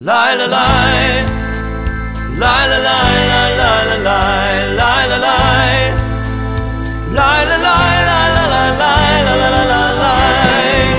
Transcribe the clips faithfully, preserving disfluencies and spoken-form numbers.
Lie, lie, lie, lie, lie, lie, lie, lie, lie, lie, lie, lie, lie, lie, lie, lie, lie, lie, lie, lie.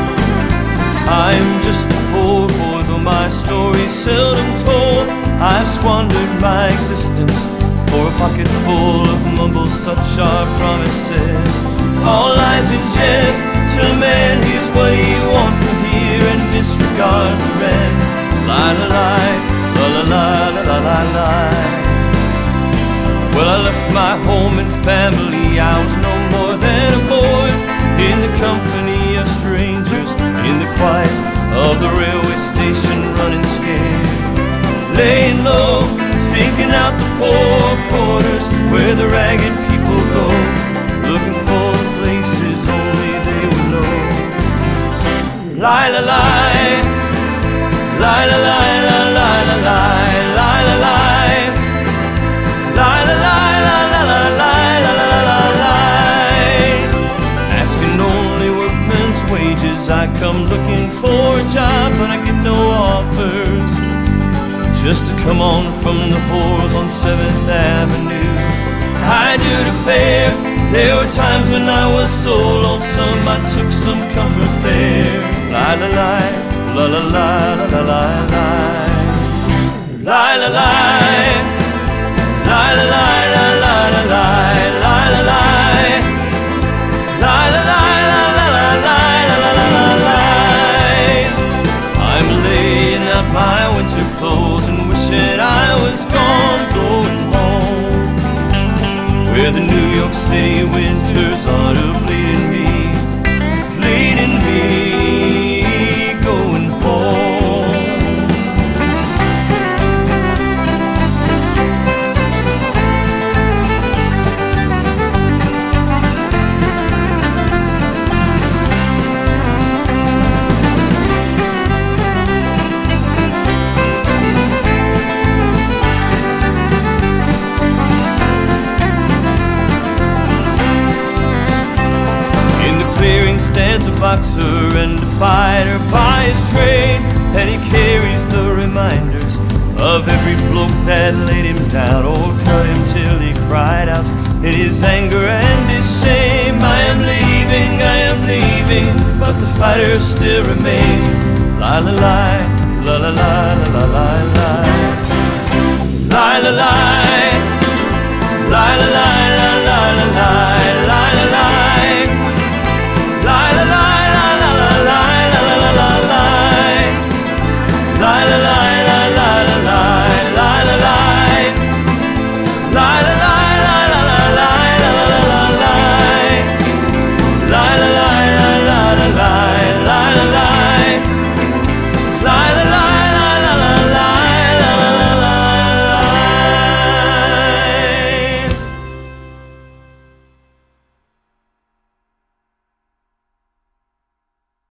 I'm just a poor boy, though my story's seldom told. I've squandered my existence for a pocket full of mumbles, such are promises. All lies and jest, till a man hears what he wants to hear and disregards the rest. Lie, lie, lie, la la la la la la. Well, I left my home and family, I was no more than a boy, in the company of strangers, in the quiet of the railway station, running scared, laying low, seeking out the poor quarters where the ragged people go, looking for the places only they would know. Lie, lie, lie, lie, lie, lie, lie, lie, lie, lie, lie, lie, lie, lie, lie, lie, lie, lie, lie. Asking only workmen's wages, I come looking for a job, but I get no offers. Just to come on from the whores on seventh avenue. I do declare, there were times when I was so lonesome, I took some comfort there. Lie, lie, lie, la la la la la la. Lie, lie, lie, lie, lie, lie, lie, lie, lie, lie, lie, lie, lie, lie, lie, lie, lie. I'm laying out my winter clothes and wishing I was gone, going home, where the New York City winters ought to bleeding me, bleeding me, going home. Stands a boxer and a fighter by his trade, and he carries the reminders of every bloke that laid him down or cut him till he cried out in his anger and his shame. I am leaving, I am leaving, but the fighter still remains. Lie, lie, lie, la la la la la la la. Lie, lie, lie, lie, lie, lie, lie, lie, lie.